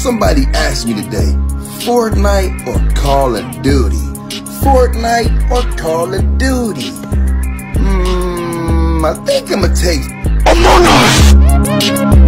Somebody asked me today, Fortnite or Call of Duty? Fortnite or Call of Duty? I think I'ma take Among Us!